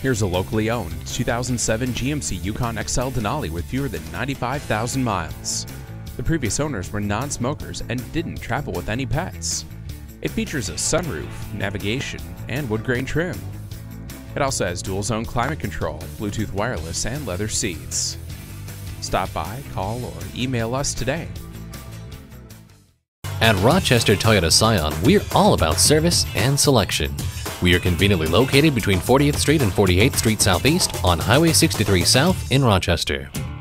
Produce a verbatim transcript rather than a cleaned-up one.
Here's a locally owned two thousand seven G M C Yukon X L Denali with fewer than ninety-five thousand miles. The previous owners were non-smokers and didn't travel with any pets. It features a sunroof, navigation, and wood grain trim. It also has dual-zone climate control, Bluetooth wireless, and leather seats. Stop by, call, or email us today. At Rochester Toyota Scion, we're all about service and selection. We are conveniently located between fortieth Street and forty-eighth Street Southeast on Highway sixty-three South in Rochester.